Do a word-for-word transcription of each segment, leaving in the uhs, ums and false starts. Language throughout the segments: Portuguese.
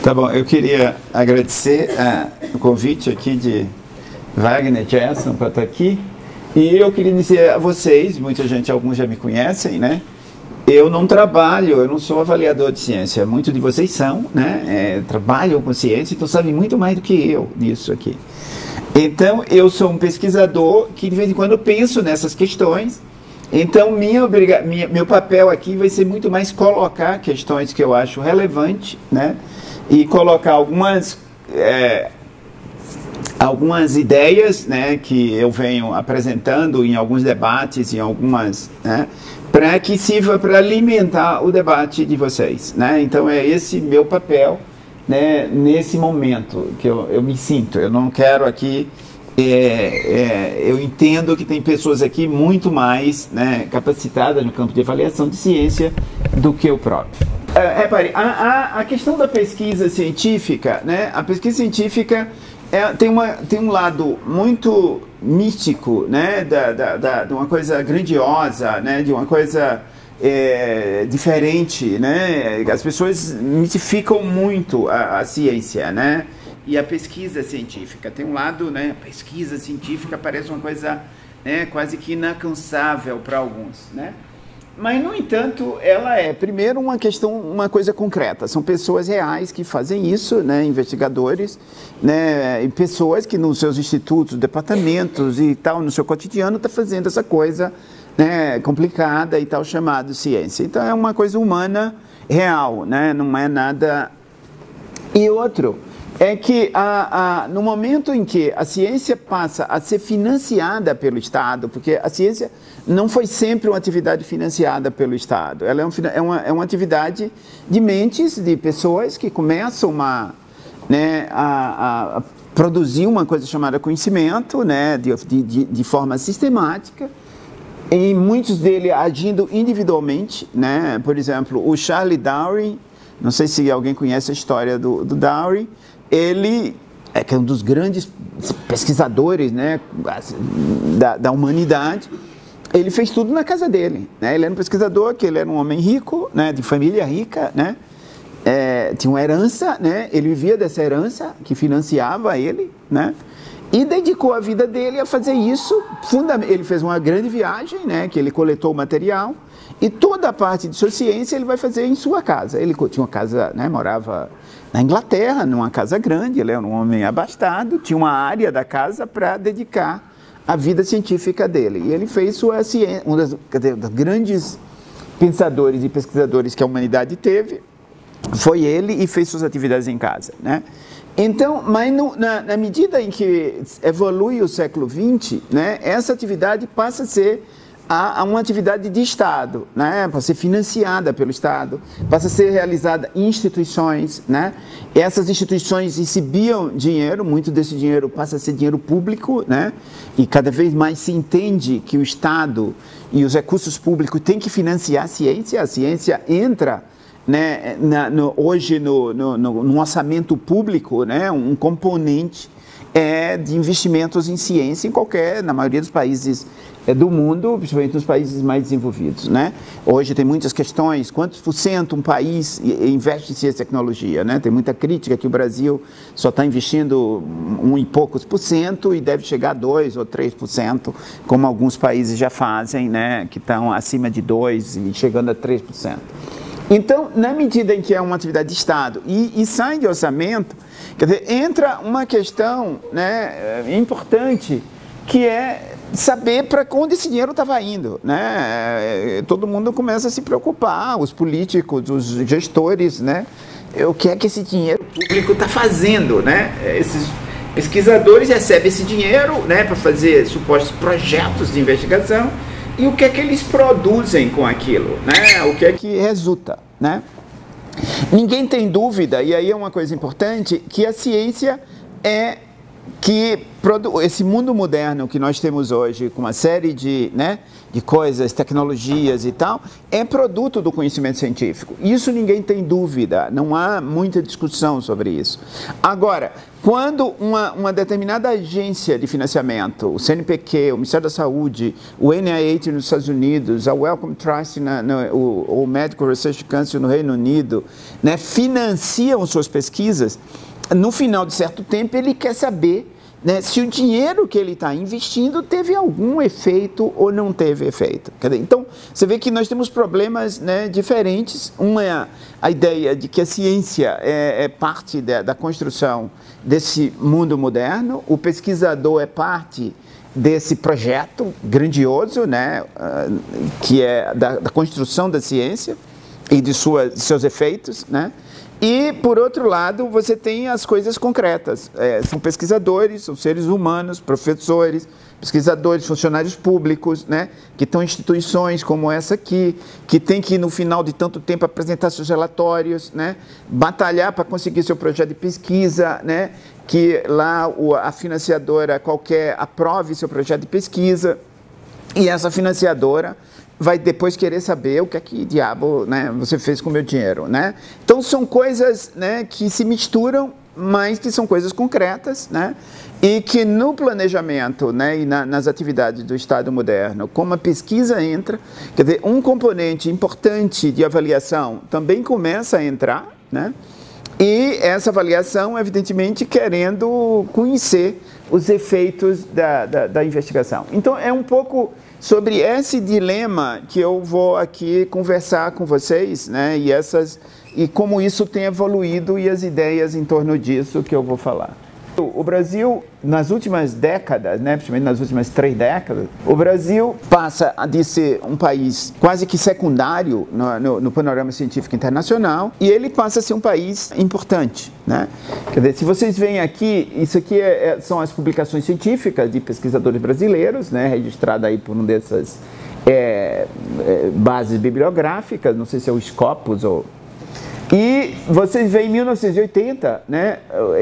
Tá bom, eu queria agradecer uh, o convite aqui de Wagner Gerson para estar aqui. E eu queria dizer a vocês, muita gente, alguns já me conhecem, né? Eu não trabalho, eu não sou avaliador de ciência. Muitos de vocês são, né? É, trabalham com ciência, então sabem muito mais do que eu nisso aqui. Então, eu sou um pesquisador que de vez em quando penso nessas questões. Então, minha obriga minha, meu papel aqui vai ser muito mais colocar questões que eu acho relevantes, né? E colocar algumas, é, algumas ideias, né, que eu venho apresentando em alguns debates, em algumas, né, para que sirva para alimentar o debate de vocês, né? Então, é esse meu papel, né, nesse momento que eu, eu me sinto. Eu não quero aqui... É, é, eu entendo que tem pessoas aqui muito mais, né, capacitadas no campo de avaliação de ciência do que eu próprio. É, repare, a, a, a questão da pesquisa científica, né, a pesquisa científica é, tem, uma, tem um lado muito místico, né, da, da, da, de uma coisa grandiosa, né, de uma coisa é, diferente, né, as pessoas mitificam muito a, a ciência, né. E a pesquisa científica tem um lado, né? A pesquisa científica parece uma coisa, né, quase que inalcançável para alguns, né? Mas, no entanto, ela é, primeiro, uma questão, uma coisa concreta. São pessoas reais que fazem isso, né? Investigadores, né? E pessoas que nos seus institutos, departamentos e tal, no seu cotidiano, estão fazendo essa coisa, né, complicada e tal, chamada ciência. Então, é uma coisa humana, real, né? Não é nada... E outro... é que a, a, no momento em que a ciência passa a ser financiada pelo Estado, porque a ciência não foi sempre uma atividade financiada pelo Estado, ela é, um, é, uma, é uma atividade de mentes, de pessoas que começam uma, né, a, a produzir uma coisa chamada conhecimento, né, de, de, de forma sistemática, e muitos deles agindo individualmente, né? Por exemplo, o Charles Darwin, não sei se alguém conhece a história do, do Darwin, ele é que é um dos grandes pesquisadores, né, da, da humanidade. Ele fez tudo na casa dele, né? Ele era um pesquisador, que ele era um homem rico, né, de família rica, né? É, tinha uma herança, né? Ele vivia dessa herança que financiava ele, né? E dedicou a vida dele a fazer isso. Ele fez uma grande viagem, né, que ele coletou o material, e toda a parte de sua ciência ele vai fazer em sua casa. Ele tinha uma casa, né, morava na Inglaterra, numa casa grande, ele era um homem abastado, tinha uma área da casa para dedicar a vida científica dele. E ele fez sua ciência, um dos, dos grandes pensadores e pesquisadores que a humanidade teve, foi ele, e fez suas atividades em casa, né? Então, mas no, na, na medida em que evolui o século vinte, né, essa atividade passa a ser a, a uma atividade de Estado, né, para ser financiada pelo Estado, passa a ser realizada em instituições, né, e essas instituições recebiam dinheiro, muito desse dinheiro passa a ser dinheiro público, né, e cada vez mais se entende que o Estado e os recursos públicos têm que financiar a ciência, a ciência entra, né, na, no, hoje no, no, no orçamento público, né, um componente é, de investimentos em ciência em qualquer, na maioria dos países é, do mundo, principalmente nos países mais desenvolvidos, né? Hoje tem muitas questões, quantos por cento um país investe em ciência e tecnologia, né? Tem muita crítica que o Brasil só está investindo um e poucos por cento e deve chegar a dois ou três por cento, como alguns países já fazem, né, que estão acima de dois e chegando a três por cento. Então, na medida em que é uma atividade de Estado e, e sai de orçamento, quer dizer, entra uma questão, né, importante, que é saber para onde esse dinheiro estava indo, né? Todo mundo começa a se preocupar, os políticos, os gestores, né? O que é que esse dinheiro público está fazendo, né? Esses pesquisadores recebem esse dinheiro, né, para fazer supostos projetos de investigação. E o que é que eles produzem com aquilo, né? O que é que resulta, né? Ninguém tem dúvida, e aí é uma coisa importante, que a ciência é que esse mundo moderno que nós temos hoje, com uma série de, né, de coisas, tecnologias e tal, é produto do conhecimento científico. Isso ninguém tem dúvida, não há muita discussão sobre isso. Agora, quando uma, uma determinada agência de financiamento, o C N P Q, o Ministério da Saúde, o N I H nos Estados Unidos, a Wellcome Trust, na, no, o, o Medical Research Council no Reino Unido, né, financiam suas pesquisas, no final de certo tempo ele quer saber, né, se o dinheiro que ele está investindo teve algum efeito ou não teve efeito. Quer dizer, então, você vê que nós temos problemas, né, diferentes. Uma é a, a ideia de que a ciência é, é parte da, da construção desse mundo moderno, o pesquisador é parte desse projeto grandioso, né, que é da, da construção da ciência e de, sua, de seus efeitos, né? E, por outro lado, você tem as coisas concretas. É, são pesquisadores, são seres humanos, professores, pesquisadores, funcionários públicos, né, que estão em instituições como essa aqui, que tem que, no final de tanto tempo, apresentar seus relatórios, né, batalhar para conseguir seu projeto de pesquisa, né, que lá o, a financiadora qualquer aprove seu projeto de pesquisa, e essa financiadora vai depois querer saber o que é que diabo, né, você fez com o meu dinheiro, né? Então são coisas, né, que se misturam, mas que são coisas concretas, né? E que no planejamento, né, e na, nas atividades do Estado moderno, como a pesquisa entra, quer dizer, um componente importante de avaliação também começa a entrar, né? E essa avaliação, evidentemente, querendo conhecer os efeitos da, da, da investigação. Então, é um pouco sobre esse dilema que eu vou aqui conversar com vocês, né, e, essas, e como isso tem evoluído e as ideias em torno disso que eu vou falar. O Brasil, nas últimas décadas, né, principalmente nas últimas três décadas, o Brasil passa de ser um país quase que secundário no, no, no panorama científico internacional e ele passa a ser um país importante, né? Quer dizer, se vocês veem aqui, isso aqui é, é, são as publicações científicas de pesquisadores brasileiros, né, registrada aí por um dessas é, é, bases bibliográficas, não sei se é o Scopus ou... E vocês veem em mil novecentos e oitenta, né,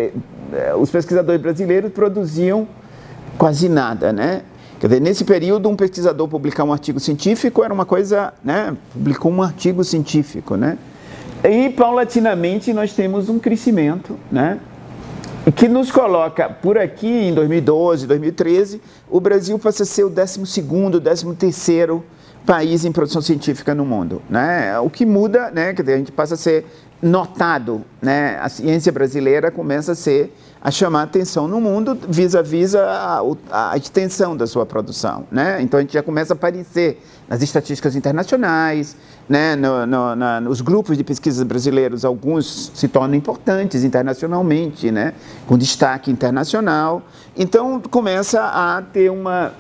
os pesquisadores brasileiros produziam quase nada, né? Quer dizer, nesse período, um pesquisador publicar um artigo científico era uma coisa, né? Publicou um artigo científico, né? E, paulatinamente, nós temos um crescimento, né? Que nos coloca, por aqui, em dois mil e doze, dois mil e treze, o Brasil passa a ser o décimo segundo, décimo terceiro país em produção científica no mundo, né? O que muda, né? Quer dizer, a gente passa a ser notado, né? A ciência brasileira começa a ser a chamar atenção no mundo vis-à-vis a, a, a extensão da sua produção, né? Então a gente já começa a aparecer nas estatísticas internacionais, né? No, no, na, nos grupos de pesquisas brasileiros, alguns se tornam importantes internacionalmente, né? Com destaque internacional. Então começa a ter uma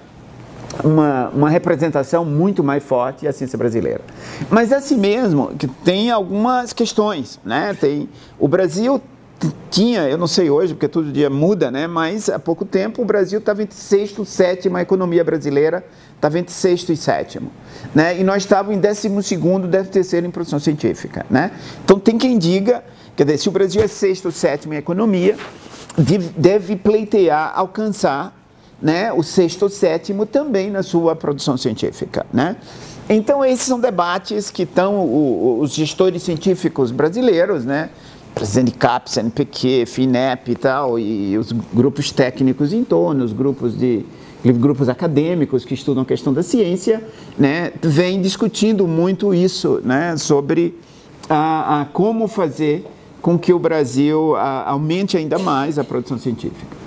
Uma, uma representação muito mais forte da ciência brasileira. Mas assim mesmo, que tem algumas questões, né? Tem, o Brasil tinha, eu não sei hoje, porque todo dia muda, né? Mas há pouco tempo o Brasil estava entre sexto e sétimo, a economia brasileira estava entre sexto e sétimo, né? E nós estávamos em décimo segundo, décimo terceiro em produção científica, né? Então tem quem diga, quer dizer, se o Brasil é sexto ou sétimo em economia, deve, deve pleitear, alcançar, né, o sexto ou sétimo também na sua produção científica, né? Então esses são debates que estão os gestores científicos brasileiros, né, presidente de CAPES, C N P Q, FINEP e tal, e os grupos técnicos em torno, os grupos de grupos acadêmicos que estudam a questão da ciência, né, vêm discutindo muito isso, né, sobre a, a como fazer com que o Brasil a, aumente ainda mais a produção científica.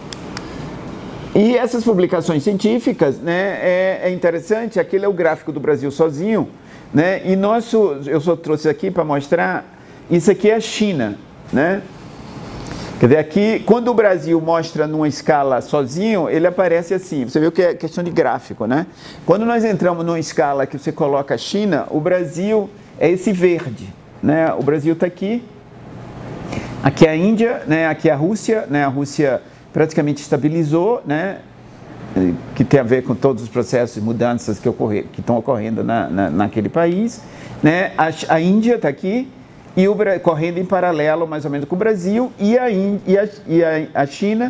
E essas publicações científicas, né, é, é interessante, aquele é o gráfico do Brasil sozinho, né, e nosso, eu só trouxe aqui para mostrar, isso aqui é a China, né, quer dizer, aqui, quando o Brasil mostra numa escala sozinho, ele aparece assim, você viu que é questão de gráfico, né, quando nós entramos numa escala que você coloca a China, o Brasil é esse verde, né, o Brasil está aqui, aqui é a Índia, né, aqui é a Rússia, né, a Rússia praticamente estabilizou, né, que tem a ver com todos os processos de mudanças que, ocorrer, que estão ocorrendo na, na, naquele país, né, a, a Índia está aqui, e o, correndo em paralelo mais ou menos com o Brasil, e a, e a, e a, a China,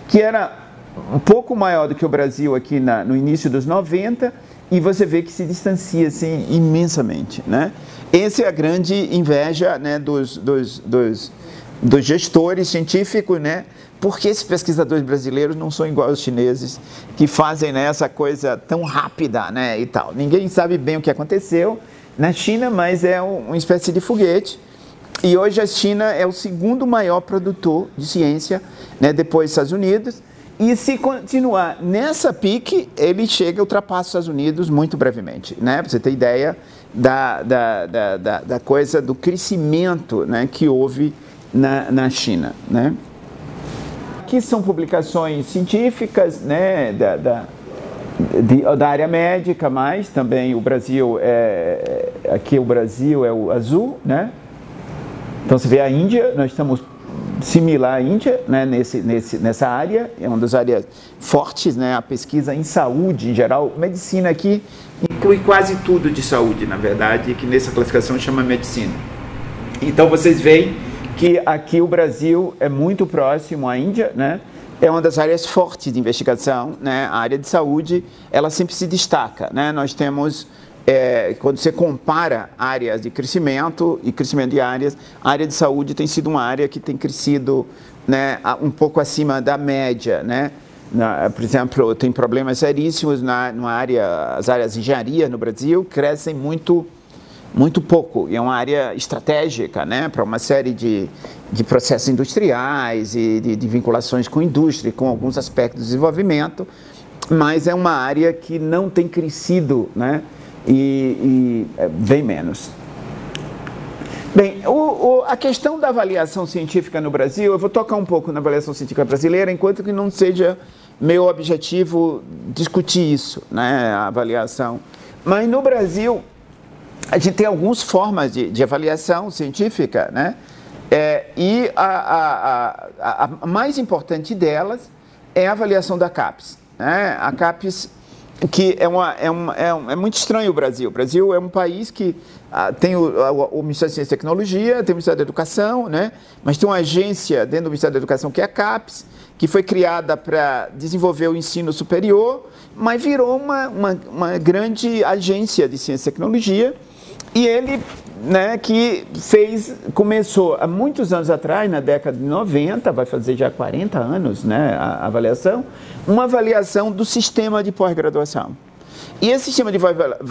que era um pouco maior do que o Brasil aqui na, no início dos noventa, e você vê que se distancia assim, imensamente, né? Essa é a grande inveja, né, dos, dos, dos, dos gestores científicos, né? Porque esses pesquisadores brasileiros não são iguais aos chineses, que fazem, né, essa coisa tão rápida, né, e tal. Ninguém sabe bem o que aconteceu na China, mas é uma espécie de foguete. E hoje a China é o segundo maior produtor de ciência, né, depois dos Estados Unidos. E se continuar nessa pique, ele chega a ultrapassar os Estados Unidos muito brevemente, né? Para você ter ideia da, da, da, da, da coisa, do crescimento, né, que houve na, na China, né? Aqui são publicações científicas, né, da, da, de, da área médica, mas também o Brasil, é, aqui o Brasil é o azul, né? Então você vê a Índia, nós estamos similar à Índia, né, nesse, nesse, nessa área, é uma das áreas fortes, né, a pesquisa em saúde em geral. Medicina aqui inclui quase tudo de saúde, na verdade, que nessa classificação chama medicina. Então vocês veem que aqui o Brasil é muito próximo à Índia, né, é uma das áreas fortes de investigação, né, a área de saúde, ela sempre se destaca, né, nós temos... É, quando você compara áreas de crescimento e crescimento de áreas, a área de saúde tem sido uma área que tem crescido, né, um pouco acima da média, né? Na, por exemplo, tem problemas seríssimos na, na área, as áreas de engenharia no Brasil crescem muito, muito pouco, e é uma área estratégica, né, para uma série de, de processos industriais e de, de vinculações com a indústria, com alguns aspectos de desenvolvimento, mas é uma área que não tem crescido, né? E, e bem menos. Bem, o, o, a questão da avaliação científica no Brasil, eu vou tocar um pouco na avaliação científica brasileira, enquanto que não seja meu objetivo discutir isso, né, a avaliação. Mas no Brasil, a gente tem algumas formas de, de avaliação científica, né, é, e a, a, a, a mais importante delas é a avaliação da CAPES, né, a CAPES que é, uma, é, uma, é, um, é muito estranho o Brasil. O Brasil é um país que ah, tem o, o, o Ministério de Ciência e Tecnologia, tem o Ministério da Educação, né? Mas tem uma agência dentro do Ministério da Educação que é a CAPES, que foi criada para desenvolver o ensino superior, mas virou uma, uma, uma grande agência de Ciência e Tecnologia. E ele, né, que fez, começou há muitos anos atrás, na década de noventa, vai fazer já quarenta anos, né, a avaliação, uma avaliação do sistema de pós-graduação. E esse sistema de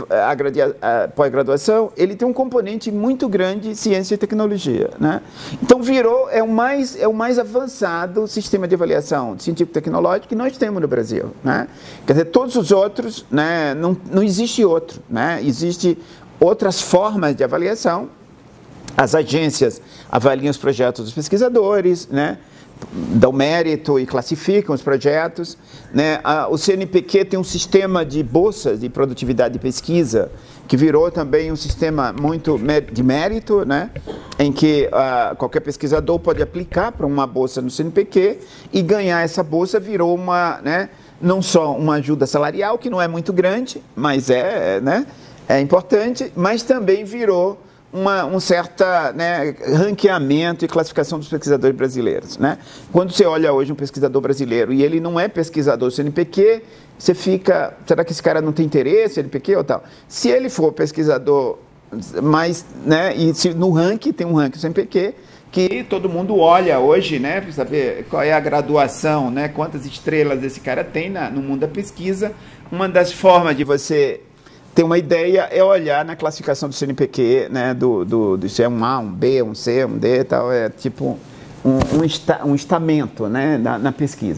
pós-graduação, ele tem um componente muito grande de ciência e tecnologia, né? Então virou, é o mais, é o mais avançado sistema de avaliação científico-tecnológico que nós temos no Brasil, né? Quer dizer, todos os outros, né, não, não existe outro, né? Existe outras formas de avaliação. As agências avaliam os projetos dos pesquisadores, né, dão mérito e classificam os projetos, né. O C N P Q tem um sistema de bolsas de produtividade de pesquisa que virou também um sistema muito de mérito, né, em que uh, qualquer pesquisador pode aplicar para uma bolsa no C N P Q e ganhar essa bolsa. Virou uma, né, não só uma ajuda salarial, que não é muito grande, mas é, né, é importante, mas também virou uma, um certo, né, ranqueamento e classificação dos pesquisadores brasileiros, né? Quando você olha hoje um pesquisador brasileiro e ele não é pesquisador do C N P Q, você fica, será que esse cara não tem interesse, C N P Q ou tal? Se ele for pesquisador, mais, né, e se no ranking, tem um ranking do C N P Q, que todo mundo olha hoje, né, para saber qual é a graduação, né, quantas estrelas esse cara tem na, no mundo da pesquisa. Uma das formas de você ter uma ideia é olhar na classificação do C N P Q, né, do, do, do se é um A, um B, um C, um D e tal, é tipo um, um, esta, um estamento, né, na, na pesquisa.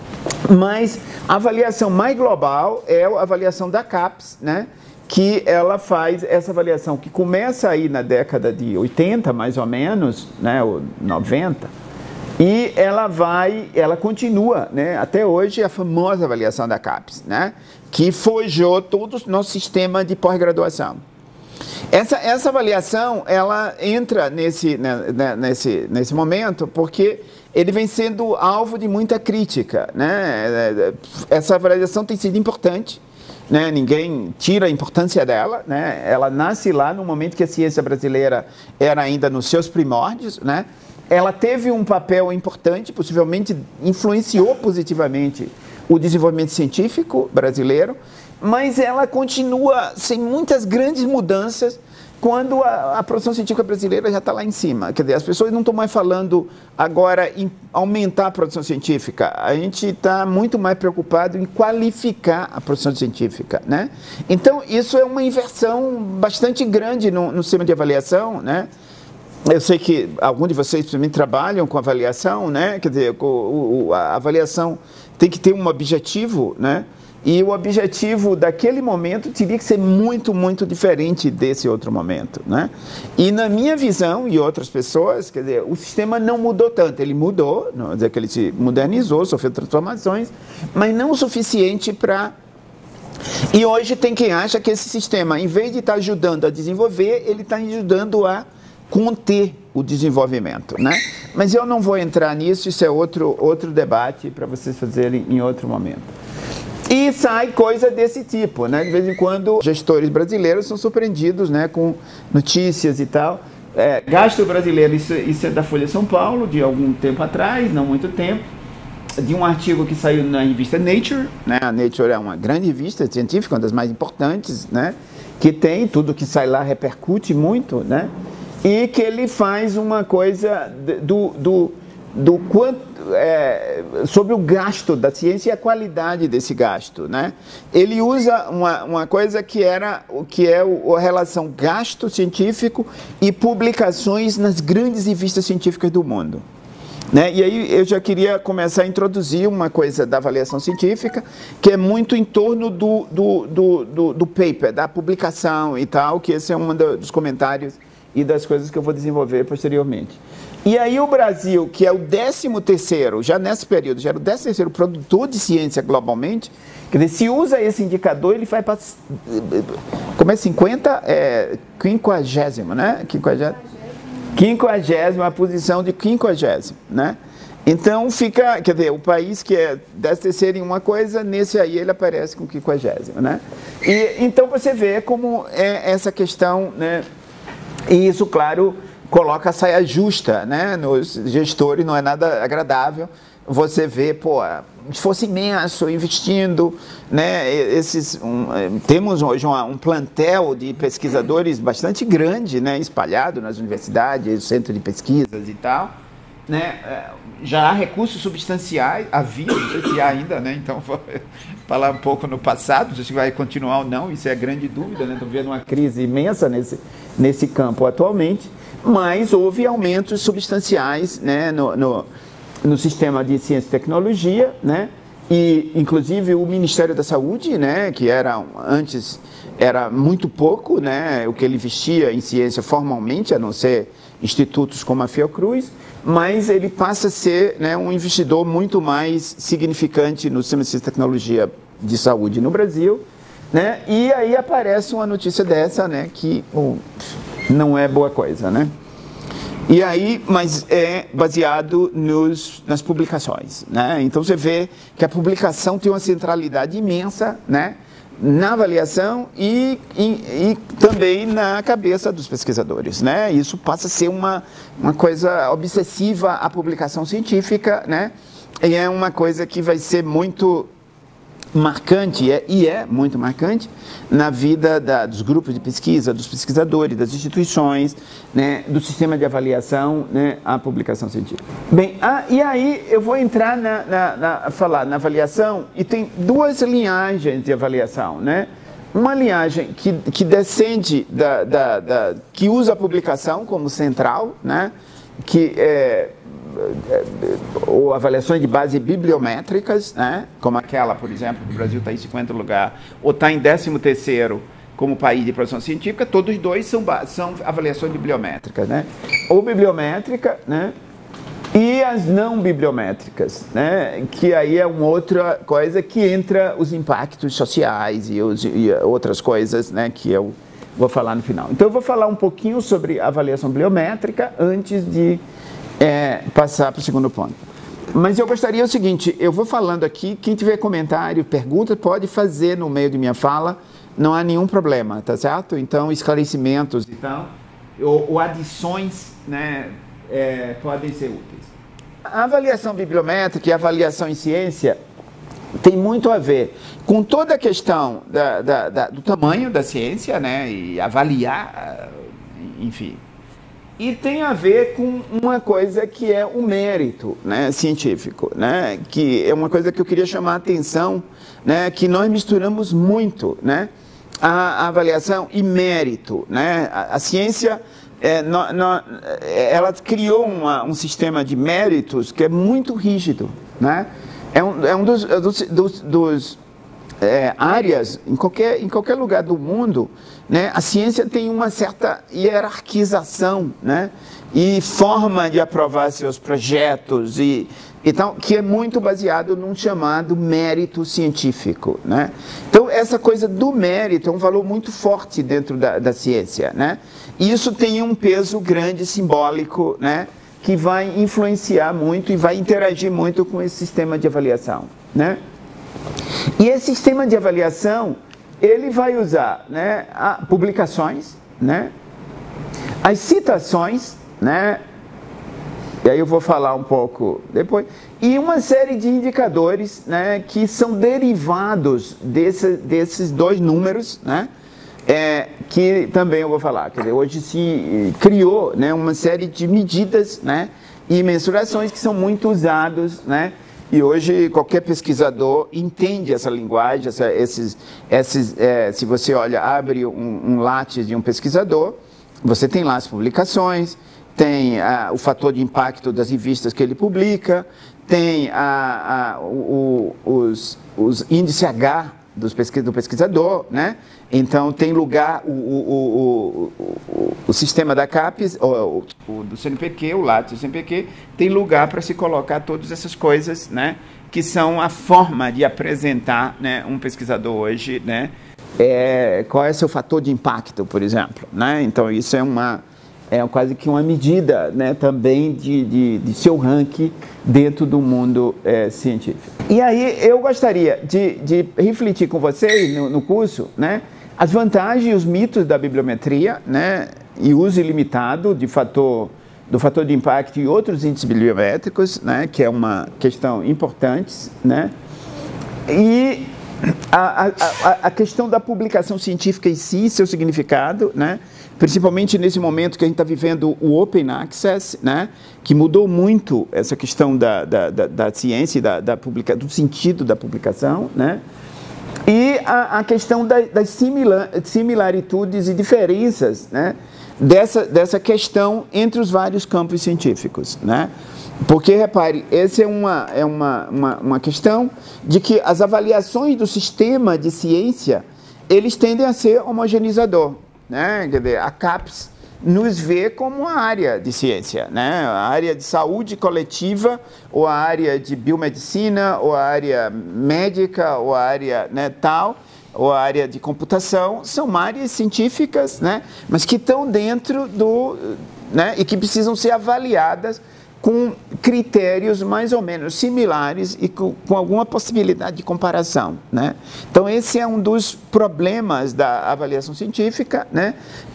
Mas a avaliação mais global é a avaliação da CAPES, né, que ela faz essa avaliação que começa aí na década de oitenta, mais ou menos, né, ou noventa, e ela vai, ela continua, né, até hoje, a famosa avaliação da CAPES, né, que forjou todo o nosso sistema de pós-graduação. Essa, essa avaliação, ela entra nesse, né, nesse, nesse momento porque ele vem sendo alvo de muita crítica, né? Essa avaliação tem sido importante, né? Ninguém tira a importância dela, né? Ela nasce lá no momento que a ciência brasileira era ainda nos seus primórdios, né? ela teve um papel importante, possivelmente influenciou positivamente o desenvolvimento científico brasileiro, mas ela continua sem muitas grandes mudanças quando a, a produção científica brasileira já está lá em cima. Quer dizer, as pessoas não estão mais falando agora em aumentar a produção científica, a gente está muito mais preocupado em qualificar a produção científica, né? Então, isso é uma inversão bastante grande no, no sistema de avaliação, né? Eu sei que alguns de vocês também trabalham com avaliação, né? Quer dizer, o, o, a avaliação tem que ter um objetivo, né? E o objetivo daquele momento teria que ser muito, muito diferente desse outro momento, né? E na minha visão e outras pessoas, quer dizer, o sistema não mudou tanto. Ele mudou, não vou dizer que ele se modernizou, sofreu transformações, mas não o suficiente para... E hoje tem quem acha que esse sistema, em vez de estar ajudando a desenvolver, ele está ajudando a conter o desenvolvimento, né? Mas eu não vou entrar nisso, isso é outro, outro debate para vocês fazerem em outro momento. E sai coisa desse tipo, né? De vez em quando, gestores brasileiros são surpreendidos, né, com notícias e tal. É, gasto brasileiro, isso, isso é da Folha de São Paulo, de algum tempo atrás, não muito tempo, de um artigo que saiu na revista Nature, né? A Nature é uma grande revista científica, uma das mais importantes, né? Que tem, tudo que sai lá repercute muito, né? E que ele faz uma coisa do, do, do quanto... É, sobre o gasto da ciência e a qualidade desse gasto, né? Ele usa uma, uma coisa que era o que é o, a relação gasto científico e publicações nas grandes revistas científicas do mundo, né? E aí eu já queria começar a introduzir uma coisa da avaliação científica que é muito em torno do, do, do, do, do paper, da publicação e tal, que esse é um dos comentários e das coisas que eu vou desenvolver posteriormente. E aí o Brasil, que é o décimo terceiro, já nesse período, já era o décimo terceiro produtor de ciência globalmente, quer dizer, se usa esse indicador, ele vai para, como é cinquenta, é, quinquagésimo, né? Quinquagésimo, quinquagésimo, a posição de quinquagésimo, né? Então fica, quer dizer, o país que é décimo terceiro em uma coisa, nesse aí ele aparece com quinquagésimo, né? E então você vê como é essa questão, né? E isso, claro, coloca a saia justa, né? Nos gestores, não é nada agradável. Você vê, pô, esforço imenso, investindo, né? Esses, um, temos hoje uma, um plantel de pesquisadores bastante grande, né? Espalhado nas universidades, centro de pesquisas e tal, né? Já há recursos substanciais, havia, não sei se há ainda, né? Então, vou falar um pouco no passado, não sei se vai continuar ou não, isso é a grande dúvida, né? Estou vendo uma crise imensa nesse, nesse campo atualmente. Mas houve aumentos substanciais, né, no, no, no sistema de ciência e tecnologia, né, e inclusive o Ministério da Saúde, né, que era antes era muito pouco, né, o que ele investia em ciência formalmente, a não ser institutos como a Fiocruz, mas ele passa a ser, né, um investidor muito mais significante no sistema de ciência e tecnologia de saúde no Brasil, né, e aí aparece uma notícia dessa, né, que oh, não é boa coisa, né? E aí, mas é baseado nos, nas publicações, né? Então você vê que a publicação tem uma centralidade imensa, né? Na avaliação e, e, e também na cabeça dos pesquisadores, né? Isso passa a ser uma, uma coisa obsessiva, a publicação científica, né? E é uma coisa que vai ser muito marcante, é, e é muito marcante, na vida da, dos grupos de pesquisa, dos pesquisadores, das instituições, né, do sistema de avaliação, né, a publicação científica. Bem, ah, e aí eu vou entrar na, na, na, falar na avaliação, e tem duas linhagens de avaliação, né? Uma linhagem que, que descende, da, da, da, que usa a publicação como central, né, que é ou avaliações de base bibliométricas, né? Como aquela, por exemplo, que o Brasil está em cinquento lugar, ou está em décimo terceiro como país de produção científica, todos dois são, são avaliações bibliométricas, né? Ou bibliométrica, né? E as não bibliométricas, né? Que aí é uma outra coisa que entra os impactos sociais e, os, e outras coisas, né? Que eu vou falar no final. Então eu vou falar um pouquinho sobre avaliação bibliométrica antes de É, passar para o segundo ponto. Mas eu gostaria o seguinte, eu vou falando aqui, quem tiver comentário, pergunta, pode fazer no meio de minha fala, não há nenhum problema, tá certo? Então, esclarecimentos e tal, ou, ou adições, né, é, podem ser úteis. A avaliação bibliométrica e a avaliação em ciência tem muito a ver com toda a questão da, da, da, do tamanho da ciência, né, e avaliar, enfim. E tem a ver com uma coisa que é o mérito, né, científico, né, que é uma coisa que eu queria chamar a atenção, né, que nós misturamos muito, né, a, a avaliação e mérito, né, a, a ciência, é, no, no, ela criou uma, um sistema de méritos que é muito rígido, né, é um, é um dos, dos, dos, dos é, áreas, em qualquer, em qualquer lugar do mundo, né, a ciência tem uma certa hierarquização, né, e forma de aprovar seus projetos, e, então, que é muito baseado num chamado mérito científico, né. Então, essa coisa do mérito é um valor muito forte dentro da, da ciência, né, e isso tem um peso grande, simbólico, né, que vai influenciar muito e vai interagir muito com esse sistema de avaliação, né. E esse sistema de avaliação, ele vai usar, né, a, publicações, né, as citações, né, e aí eu vou falar um pouco depois, e uma série de indicadores, né, que são derivados desse, desses dois números, né, é, que também eu vou falar. Quer dizer, hoje se criou, né, uma série de medidas, né, e mensurações que são muito usados, né, e hoje qualquer pesquisador entende essa linguagem, essa, esses, esses, é, se você olha, abre um, um látice de um pesquisador, você tem lá as publicações, tem a, o fator de impacto das revistas que ele publica, tem a, a, o, os, os índice H dos pesquis, do pesquisador, né? Então tem lugar o, o, o, o, o sistema da CAPES, o, o do C N P Q, o látice do C N P Q, tem lugar para se colocar todas essas coisas, né? Que são a forma de apresentar, né, um pesquisador hoje, né? É, qual é o seu fator de impacto, por exemplo, né? Então isso é uma é quase que uma medida, né, também de, de, de seu ranking dentro do mundo é, científico. E aí eu gostaria de, de refletir com vocês no, no curso, né, as vantagens e os mitos da bibliometria, né, e uso ilimitado de fator, do fator de impacto e outros índices bibliométricos, né, que é uma questão importante, né, e a, a, a, a questão da publicação científica em si, seu significado, né, principalmente nesse momento que a gente está vivendo o Open Access, né, que mudou muito essa questão da, da, da, da ciência, da, da publica, do sentido da publicação, né, e a, a questão da, das similar, similaritudes e diferenças, né, dessa, dessa questão entre os vários campos científicos, né, porque, repare, essa é, uma, é uma, uma, uma questão de que as avaliações do sistema de ciência, eles tendem a ser homogeneizador, né? Quer dizer, a CAPES nos vê como uma área de ciência, né? A área de saúde coletiva, ou a área de biomedicina, ou a área médica, ou a área, né, tal, ou a área de computação, são áreas científicas, né, mas que estão dentro do, né, e que precisam ser avaliadas com critérios mais ou menos similares e com, com alguma possibilidade de comparação, né? Então, esse é um dos problemas da avaliação científica, né?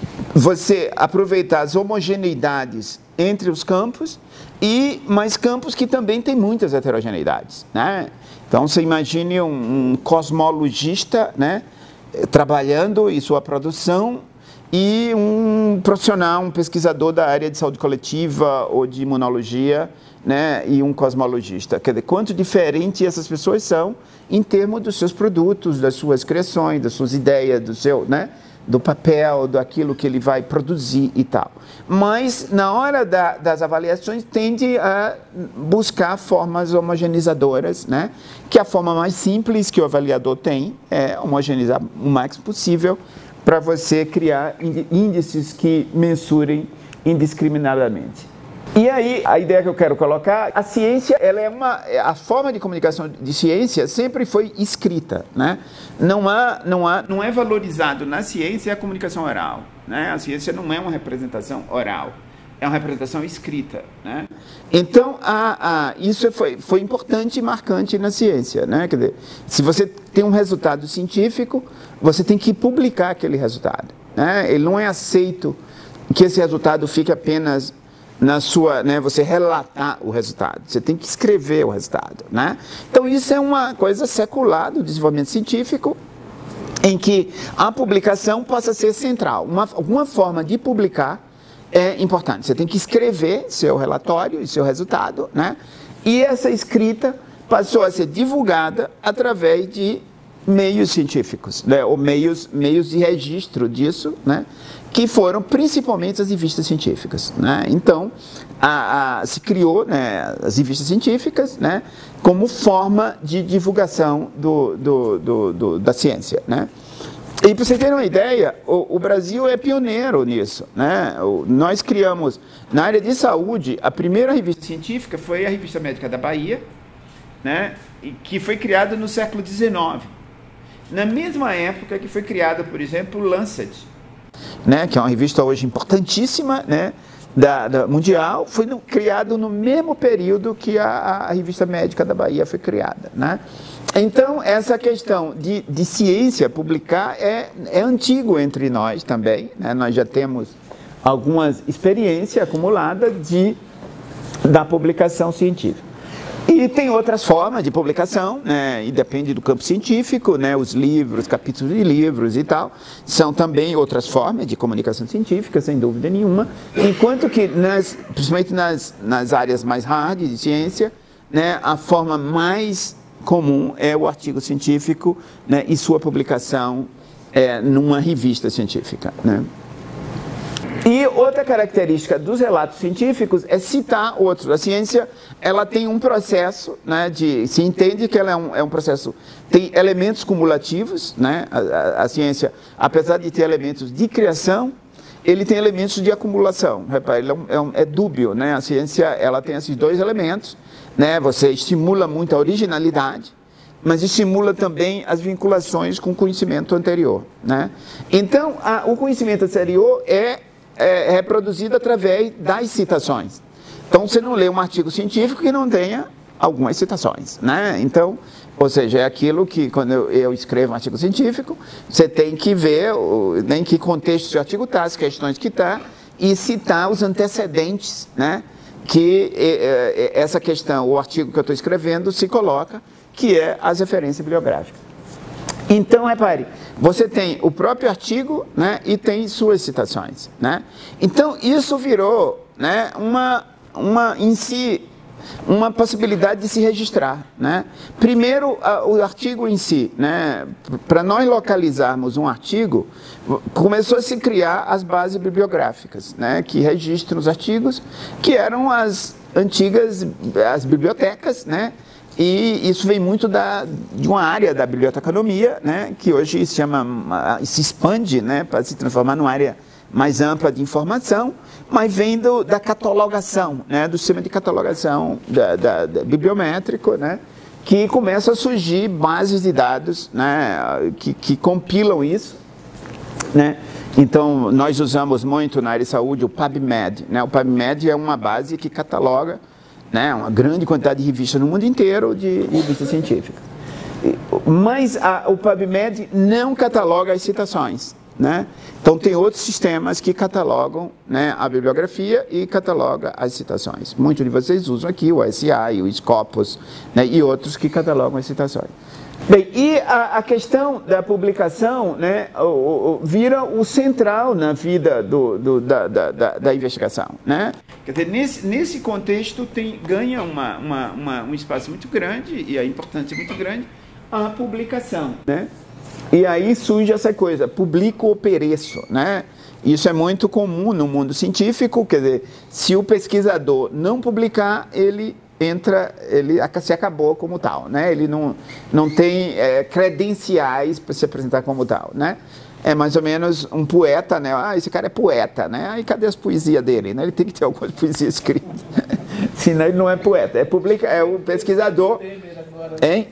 Você aproveitar as homogeneidades entre os campos, e mais campos que também têm muitas heterogeneidades, né? Então, você imagine um, um cosmologista, né, trabalhando em sua produção, e um profissional, um pesquisador da área de saúde coletiva ou de imunologia, né, e um cosmologista. Quer dizer, quanto diferentes essas pessoas são em termos dos seus produtos, das suas criações, das suas ideias, do seu, né, do papel, daquilo que ele vai produzir e tal. Mas, na hora da, das avaliações, tende a buscar formas homogeneizadoras, né, que a forma mais simples que o avaliador tem é homogeneizar o máximo possível, para você criar índices que mensurem indiscriminadamente. E aí, a ideia que eu quero colocar, a ciência, ela é uma, a forma de comunicação de ciência sempre foi escrita, né? Não há, não há, não é valorizado na ciência a comunicação oral, né? A ciência não é uma representação oral, é uma representação escrita, né? Então, a, a, isso foi, foi importante e marcante na ciência, né? Quer dizer, se você tem um resultado científico, você tem que publicar aquele resultado, né? Ele não é aceito que esse resultado fique apenas na sua, né, você relatar o resultado, você tem que escrever o resultado, né? Então isso é uma coisa secular do desenvolvimento científico, em que a publicação possa ser central. Uma, alguma forma de publicar é importante. Você tem que escrever seu relatório e seu resultado, né? E essa escrita passou a ser divulgada através de meios científicos, né? Ou meios, meios de registro disso, né? Que foram principalmente as revistas científicas, né? Então, a, a, se criou, né, as revistas científicas, né, como forma de divulgação do, do, do, do, da ciência, né? E para vocês terem uma ideia, o, o Brasil é pioneiro nisso, né? O, nós criamos, na área de saúde, a primeira revista científica foi a Revista Médica da Bahia, né, que foi criada no século dezenove. Na mesma época que foi criada, por exemplo, o Lancet, né, que é uma revista hoje importantíssima, né, da, da mundial, foi no, criado no mesmo período que a, a Revista Médica da Bahia foi criada, né? Então, essa questão de, de ciência publicar é, é antigo entre nós também, né? Nós já temos algumas experiências acumuladas de, da publicação científica. E tem outras formas de publicação, né, e depende do campo científico, né, os livros, capítulos de livros e tal, são também outras formas de comunicação científica, sem dúvida nenhuma, enquanto que, nas, principalmente nas, nas áreas mais hard de ciência, né, a forma mais comum é o artigo científico, né, e sua publicação é, numa revista científica, né. E outra característica dos relatos científicos é citar outros. A ciência, ela tem um processo, né, de, se entende que ela é um, é um processo, tem elementos cumulativos, né, a, a, a ciência, apesar de ter elementos de criação, ele tem elementos de acumulação. Repare, ele é, um, é, um, é dúbio, né, a ciência, ela tem esses dois elementos, né, você estimula muito a originalidade, mas estimula também as vinculações com o conhecimento anterior, né. Então, a, o conhecimento anterior é é reproduzido através das citações. Então, você não lê um artigo científico que não tenha algumas citações, né? Então, ou seja, é aquilo que, quando eu, eu escrevo um artigo científico, você tem que ver o, em que contexto o artigo está, as questões que está, e citar os antecedentes, né? Que é, é, essa questão, o artigo que eu estou escrevendo, se coloca, que é as referências bibliográficas. Então, repare, você tem o próprio artigo, né, e tem suas citações, né? Então, isso virou, né, uma, uma, em si, uma possibilidade de se registrar, né? Primeiro, a, o artigo em si, né, para nós localizarmos um artigo, começou a se criar as bases bibliográficas, né, que registram os artigos, que eram as antigas, as bibliotecas, né? E isso vem muito da, de uma área da biblioteconomia, né, que hoje se chama, se expande, né, para se transformar numa área mais ampla de informação, mas vem do, da catalogação, né, do sistema de catalogação da, da, da bibliométrico, né, que começa a surgir bases de dados, né, que, que compilam isso, né. Então, nós usamos muito na área de saúde o PubMed, né, o PubMed é uma base que cataloga, né, uma grande quantidade de revistas no mundo inteiro, de, de revistas científicas. Mas a, o PubMed não cataloga as citações, né? Então tem outros sistemas que catalogam, né, a bibliografia e cataloga as citações. Muitos de vocês usam aqui o O S I, o Scopus, né, e outros que catalogam as citações. Bem, e a, a questão da publicação, né, o, o, vira o central na vida do, do, da, da, da, da investigação, né? Quer dizer, nesse, nesse contexto tem, ganha uma, uma, uma, um espaço muito grande, e a importância muito grande, a publicação, né? E aí surge essa coisa, publico ou pereço, né? Isso é muito comum no mundo científico, quer dizer, se o pesquisador não publicar, ele entra, ele se acabou como tal, né? Ele não, não tem é, credenciais para se apresentar como tal, né? É mais ou menos um poeta, né? Ah, esse cara é poeta, né? Aí cadê as poesias dele, né? Ele tem que ter algumas poesias escritas, senão ele não é poeta, é, publica, é o pesquisador, hein?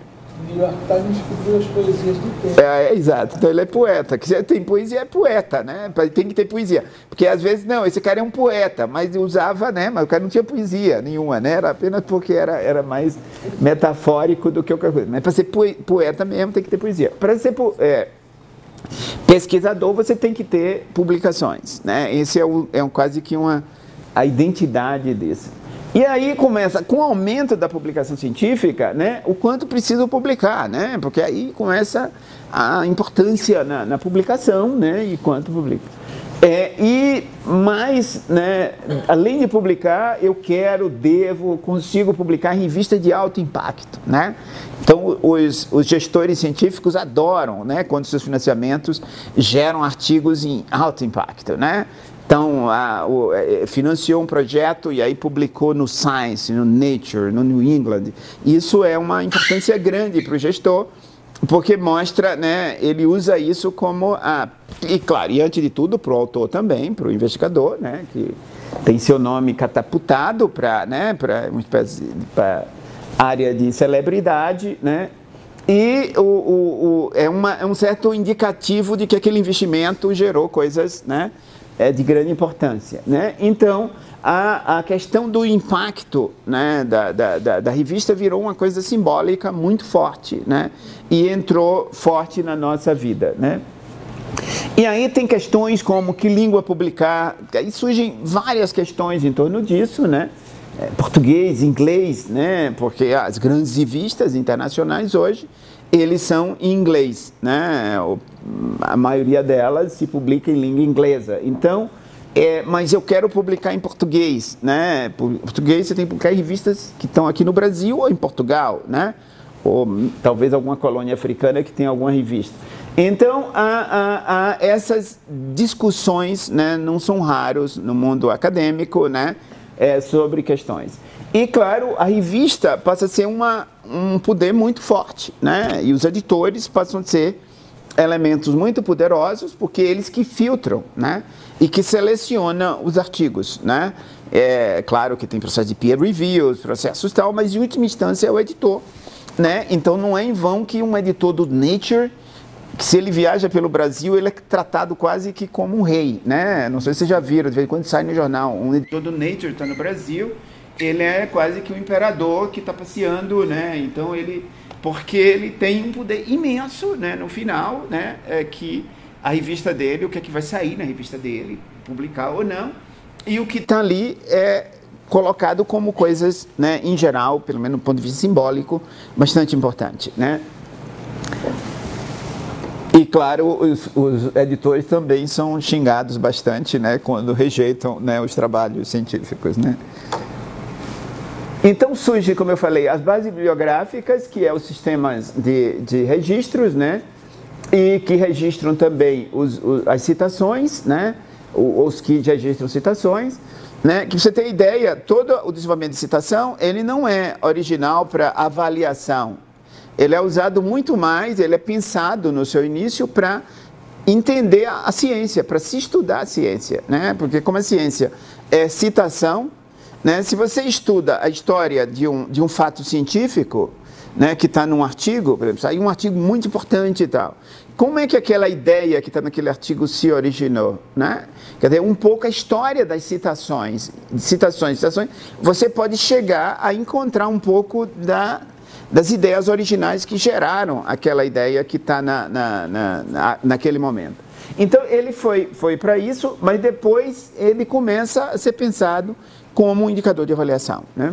Está descobrindo as poesias do tempo. É, é, exato, então ele é poeta. Que tem poesia, é poeta, né? Tem que ter poesia. Porque às vezes, não, esse cara é um poeta, mas usava, né? Mas o cara não tinha poesia nenhuma, né? Era apenas porque era, era mais metafórico do que qualquer coisa. Mas para ser poeta mesmo tem que ter poesia. Para ser é, pesquisador, você tem que ter publicações, né? Esse é, o, é um, quase que uma, a identidade disso. E aí começa, com o aumento da publicação científica, né, o quanto preciso publicar, né, porque aí começa a importância na, na publicação, né, e quanto publica. É, e mais, né, além de publicar, eu quero, devo, consigo publicar em revista de alto impacto, né? Então, os, os gestores científicos adoram, né, quando seus financiamentos geram artigos em alto impacto, né? Então, a, o, financiou um projeto e aí publicou no Science, no Nature, no New England. Isso é uma importância grande para o gestor, porque mostra, né, ele usa isso como, a, e claro, e antes de tudo para o autor também, para o investigador, né, que tem seu nome catapultado para, né, para uma espécie para área de celebridade, né, e o, o, o, é, uma, é um certo indicativo de que aquele investimento gerou coisas, né, é, de grande importância, né. Então a, a questão do impacto, né, da, da, da, da revista virou uma coisa simbólica muito forte, né, e entrou forte na nossa vida, né. E aí tem questões como que língua publicar, aí surgem várias questões em torno disso, né, é, português, inglês, né, porque as grandes revistas internacionais hoje, eles são em inglês, né, a maioria delas se publica em língua inglesa, então, é, mas eu quero publicar em português, né, português você tem que publicar em revistas que estão aqui no Brasil ou em Portugal, né, ou talvez alguma colônia africana que tenha alguma revista. Então, há, há, há essas discussões, né, não são raros no mundo acadêmico, né, é, sobre questões. E, claro, a revista passa a ser uma, um poder muito forte, né, e os editores passam a ser elementos muito poderosos, porque eles que filtram, né, e que selecionam os artigos, né. É claro que tem processo de peer reviews, processos tal, mas em última instância é o editor, né. Então não é em vão que um editor do Nature, que se ele viaja pelo Brasil, ele é tratado quase que como um rei, né? Não sei se vocês já viram, de vez em quando sai no jornal, um editor do Nature está no Brasil, ele é quase que um imperador que está passeando, né? Então ele, porque ele tem um poder imenso, né? No final, né? É que a revista dele, o que é que vai sair na revista dele, publicar ou não, e o que está ali é colocado como coisas, né? Em geral, pelo menos do ponto de vista simbólico, bastante importante, né? E, claro, os, os editores também são xingados bastante, né, quando rejeitam, né, os trabalhos científicos, né. Então surge, como eu falei, as bases bibliográficas, que é os sistemas de, de registros, né, e que registram também os, os, as citações, né, os que registram citações, né, que você tem ideia, todo o desenvolvimento de citação, ele não é original para avaliação. Ele é usado muito mais, ele é pensado no seu início para entender a, a ciência, para se estudar a ciência, né? Porque como a ciência é citação, né? Se você estuda a história de um, de um fato científico, né, que está num artigo, por exemplo, saiu um artigo muito importante e tal, como é que aquela ideia que está naquele artigo se originou, né? Quer dizer, um pouco a história das citações, citações, citações, você pode chegar a encontrar um pouco da... das ideias originais que geraram aquela ideia que está na, na, na, na, naquele momento. Então, ele foi, foi para isso, mas depois ele começa a ser pensado como um indicador de avaliação, né?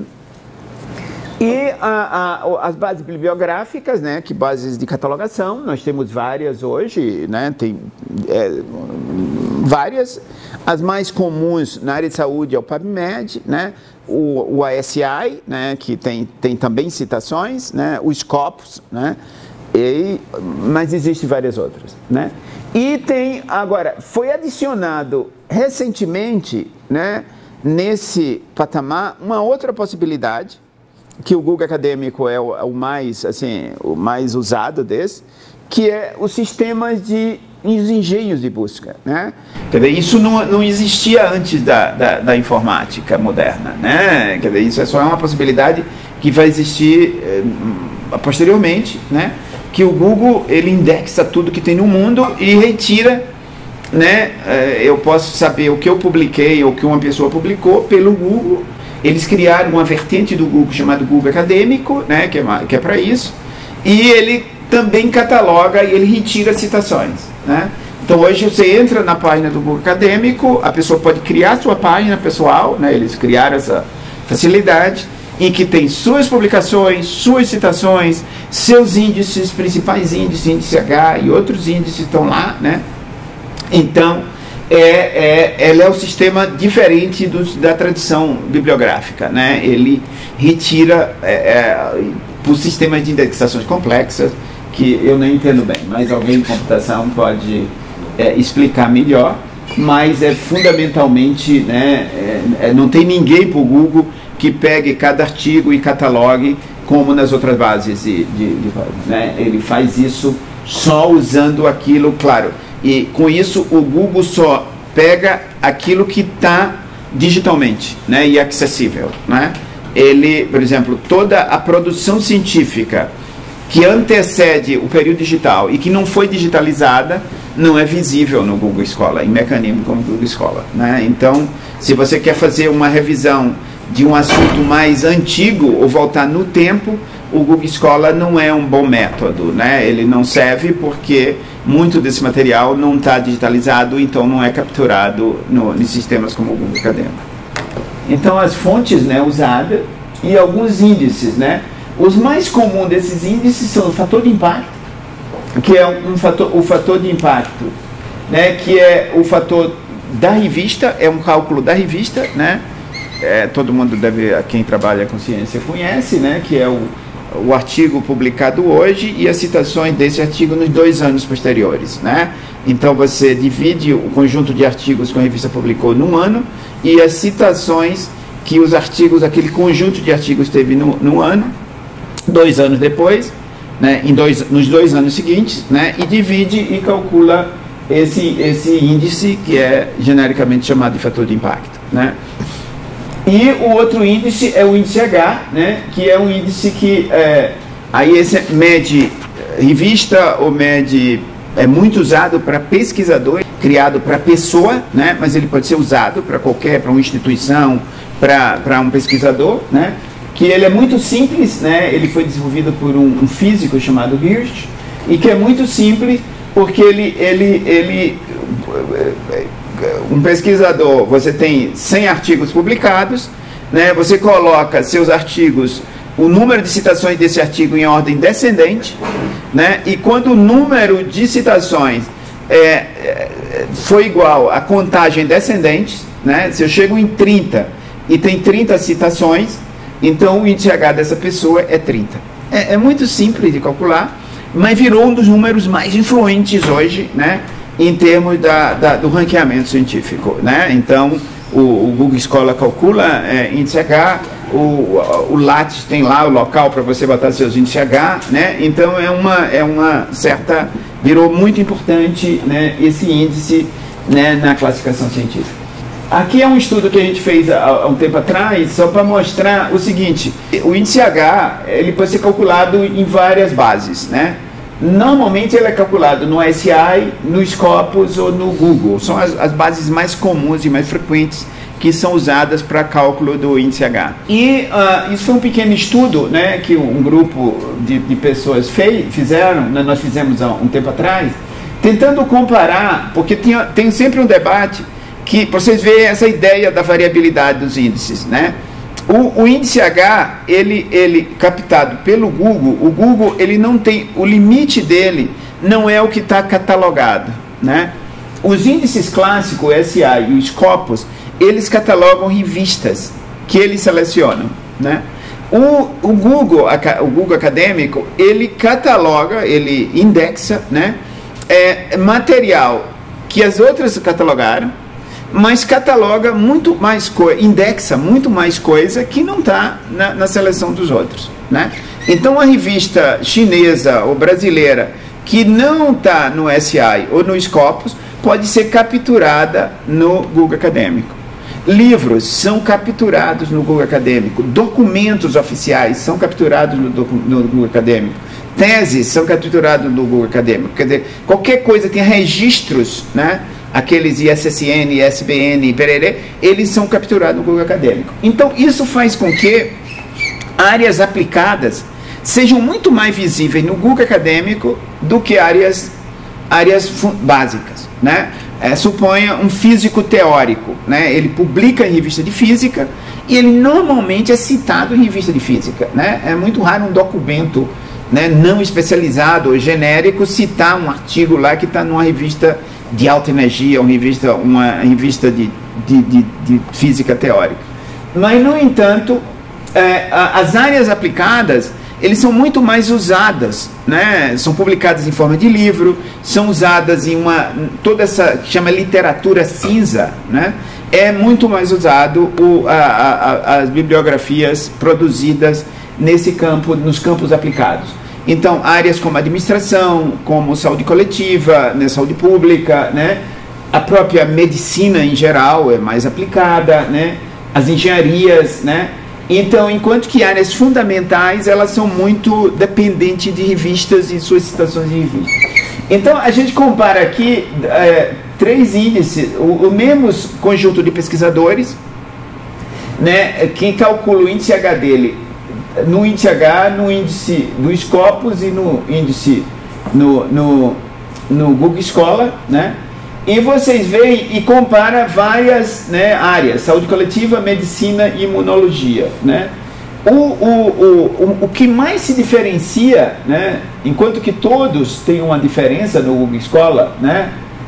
E a, a, as bases bibliográficas, né, que bases de catalogação, nós temos várias hoje, né, tem é, várias. As mais comuns na área de saúde é o PubMed, né, o, o A S I, né, que tem, tem também citações, né, o Scopus, né, e, mas existem várias outras, né. E tem, agora, foi adicionado recentemente, né, nesse patamar, uma outra possibilidade, que o Google Acadêmico é o, é o mais, assim, o mais usado desse, que é os sistemas de os engenhos de busca, né? Quer dizer, isso não, não existia antes da, da, da informática moderna, né? Quer dizer, isso é só uma possibilidade que vai existir eh, posteriormente, né? Que o Google, ele indexa tudo que tem no mundo e retira, né? Eh, eu posso saber o que eu publiquei ou o que uma pessoa publicou pelo Google. Eles criaram uma vertente do Google chamado Google Acadêmico, né, que é, que é para isso, e ele também cataloga e ele retira citações, né? Então Então hoje você entra na página do Google Acadêmico, a pessoa pode criar sua página pessoal, né? Eles criaram essa facilidade, em que tem suas publicações, suas citações, seus índices, principais índices, índice H e outros índices estão lá, né? Então, é, é, ela é um sistema diferente dos, da tradição bibliográfica, né? Ele retira é, é, por sistemas de indexações complexas, que eu não entendo bem, mas alguém em computação pode é, explicar melhor, mas é fundamentalmente, né, é, é, não tem ninguém para o Google que pegue cada artigo e catalogue como nas outras bases de, de, de, né? Ele faz isso só usando aquilo, claro, e com isso o Google só pega aquilo que está digitalmente, né, e acessível, né? Ele, por exemplo, toda a produção científica que antecede o período digital e que não foi digitalizada não é visível no Google Scholar, em mecanismo como o Google Scholar, né? Então, se você quer fazer uma revisão de um assunto mais antigo ou voltar no tempo, o Google Scholar não é um bom método, né? Ele não serve porque muito desse material não está digitalizado, então não é capturado no, em sistemas como o Google Acadêmico. Então as fontes, né, usadas e alguns índices, né? Os mais comuns desses índices são o fator de impacto, que é um fator, o fator de impacto, né, que é o fator da revista, é um cálculo da revista, né? É, todo mundo deve, quem trabalha com ciência conhece, né, que é o, o artigo publicado hoje e as citações desse artigo nos dois anos posteriores, né? Então você divide o conjunto de artigos que a revista publicou num ano e as citações que os artigos, aquele conjunto de artigos teve no, no ano, dois anos depois, né, em dois, nos dois anos seguintes, né, e divide e calcula esse, esse índice que é genericamente chamado de fator de impacto, né? E o outro índice é o índice H, né, que é um índice que é, aí esse mede revista ou mede, é muito usado para pesquisador, criado para pessoa, né, mas ele pode ser usado para qualquer, para uma instituição, para um pesquisador, né, que ele é muito simples, né, ele foi desenvolvido por um, um físico chamado Hirsch, e que é muito simples porque ele, ele, ele um pesquisador, você tem cem artigos publicados, né, você coloca seus artigos, o número de citações desse artigo em ordem descendente, né, e quando o número de citações é, foi igual à contagem descendente, né, se eu chego em trinta e tem trinta citações, então o índice H dessa pessoa é trinta. É, é muito simples de calcular, mas virou um dos números mais influentes hoje, né, em termos da, da, do ranqueamento científico, né? Então o, o Google Scholar calcula é, índice H, o, o Lattes tem lá o local para você botar seus índices H, né? Então é uma, é uma certa, virou muito importante, né, esse índice, né, na classificação científica. Aqui é um estudo que a gente fez há, há um tempo atrás, só para mostrar o seguinte: o índice H ele pode ser calculado em várias bases, né? Normalmente ele é calculado no S I, no Scopus ou no Google. São as, as bases mais comuns e mais frequentes que são usadas para cálculo do índice H. E uh, isso foi um pequeno estudo, né, que um grupo de, de pessoas fez, fizeram, né, nós fizemos há um tempo atrás, tentando comparar, porque tem, tem sempre um debate que, para vocês verem essa ideia da variabilidade dos índices, né? O, o índice H, ele, ele captado pelo Google, o Google ele não tem, o limite dele não é o que está catalogado, né? Os índices clássicos, o S I e o Scopus, eles catalogam revistas que eles selecionam, né? O, o, Google, o Google Acadêmico, ele cataloga, ele indexa, né, é, material que as outras catalogaram, mas cataloga muito mais coisa, indexa muito mais coisa que não está na, na seleção dos outros, né? Então a revista chinesa ou brasileira que não está no S I ou no Scopus pode ser capturada no Google Acadêmico. Livros são capturados no Google Acadêmico, documentos oficiais são capturados no, no Google Acadêmico, teses são capturadas no Google Acadêmico, quer dizer, qualquer coisa tem registros, né? Aqueles I S S N, I S B N, pererê, eles são capturados no Google Acadêmico. Então, isso faz com que áreas aplicadas sejam muito mais visíveis no Google Acadêmico do que áreas, áreas básicas, né? É, suponha um físico teórico, né? Ele publica em revista de física e ele normalmente é citado em revista de física, né? É muito raro um documento, né, não especializado ou genérico citar um artigo lá que está numa revista de alta energia, uma revista, uma revista de, de, de, de física teórica. Mas, no entanto, é, as áreas aplicadas, eles são muito mais usadas, né? São publicadas em forma de livro, são usadas em uma, toda essa, que chama literatura cinza, né? É muito mais usado o, a, a, as bibliografias produzidas nesse campo, nos campos aplicados. Então, áreas como administração, como saúde coletiva, né, saúde pública, né? A própria medicina em geral é mais aplicada, né? As engenharias, né? Então, enquanto que áreas fundamentais, elas são muito dependentes de revistas e solicitações de revistas. Então, a gente compara aqui é, três índices, o, o mesmo conjunto de pesquisadores, né? Quem calcula o índice H dele, no índice H, no índice do Scopus e no índice no, no, no Google Scholar, né? E vocês veem e compara várias, né, áreas, saúde coletiva, medicina e imunologia, né? O, o, o, o que mais se diferencia, né, enquanto que todos têm uma diferença no Google Scholar, né,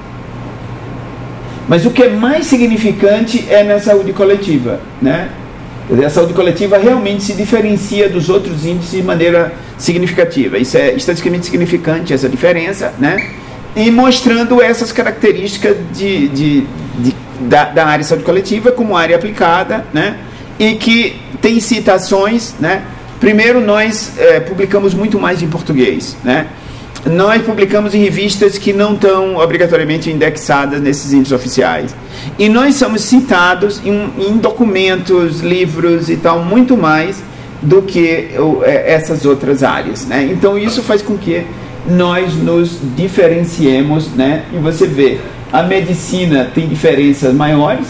mas o que é mais significante é na saúde coletiva, né? A saúde coletiva realmente se diferencia dos outros índices de maneira significativa. Isso é estatisticamente significante, essa diferença, né? E mostrando essas características de, de, de, da, da área de saúde coletiva como área aplicada, né? E que tem citações, né? Primeiro, nós é, publicamos muito mais em português, né? Nós publicamos em revistas que não estão obrigatoriamente indexadas nesses índices oficiais. E nós somos citados em, em documentos, livros e tal, muito mais do que é, essas outras áreas, né? Então, isso faz com que nós nos diferenciemos, né? E você vê, a medicina tem diferenças maiores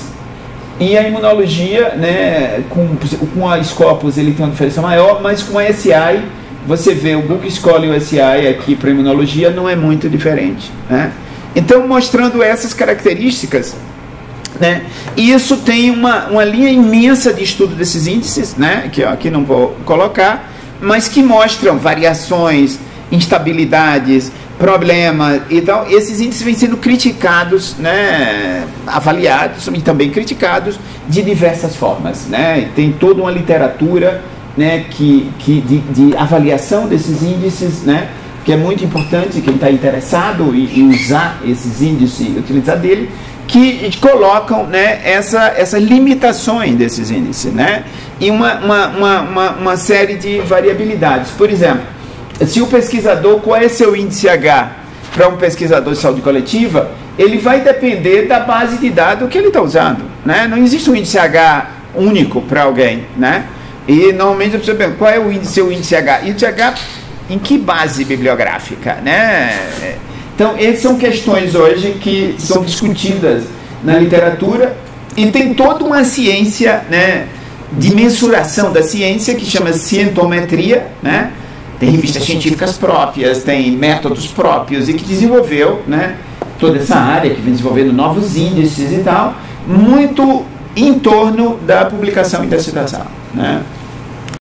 e a imunologia, né, com, com a Scopus ele tem uma diferença maior, mas com a S I, você vê o Google Scholar e o S I aqui para imunologia não é muito diferente, né? Então, mostrando essas características, né? E isso tem uma, uma linha imensa de estudo desses índices, né? Que ó, aqui não vou colocar, mas que mostram variações, instabilidades, problemas e tal. Esses índices vêm sendo criticados, né, avaliados e também criticados de diversas formas, né? Tem toda uma literatura, né, que, que de, de avaliação desses índices, né, que é muito importante, quem está interessado em, em usar esses índices e utilizar dele, que colocam, né, essa, essas limitações desses índices, né, e uma, uma, uma, uma, uma série de variabilidades. Por exemplo, se o pesquisador, qual é seu índice H para um pesquisador de saúde coletiva, ele vai depender da base de dados que ele está usando, né? Não existe um índice H único para alguém, né? E normalmente a pessoa pergunta, qual é o índice, seu índice H? Índice H em que base bibliográfica, né? Então, essas são questões hoje que são discutidas na literatura e tem toda uma ciência, né, de mensuração da ciência que chama cientometria, né? Tem revistas científicas próprias, tem métodos próprios e que desenvolveu, né, toda essa área, que vem desenvolvendo novos índices e tal, muito em torno da publicação e da citação, né?